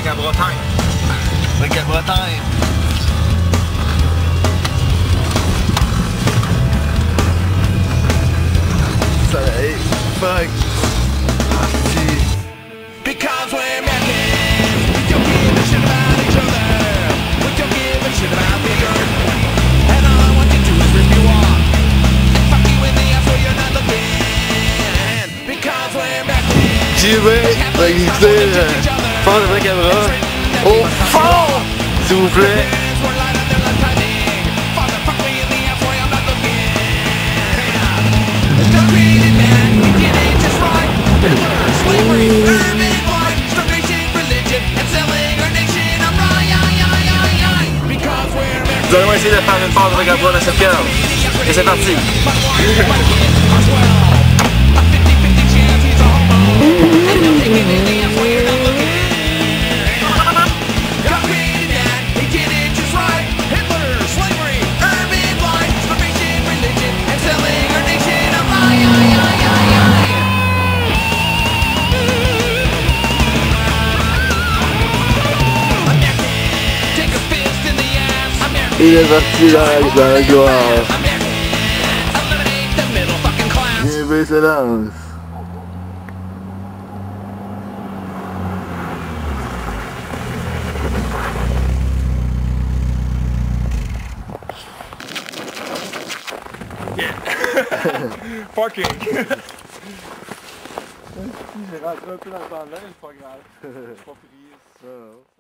avec la Bretagne. Avec la Bretagne. Soleil, fuck. Because we're Americans, we don't give a shit about each other. We don't give a shit about the earth. And all I want you to do is rip you off. Fuck you in the ass where you're not looking. Because we're Americans. Tu veux réaliser fort de la caméra au fond, s'il vous plaît. Nous allons essayer de faire une pause avec la voix de cette cave. Et c'est parti. Il est parti là, dans la gloire. Bienvenue, silence. Yeah. Fucking. J'ai rentré un peu dans le temps là, mais c'est pas grave. J'ai pas pris.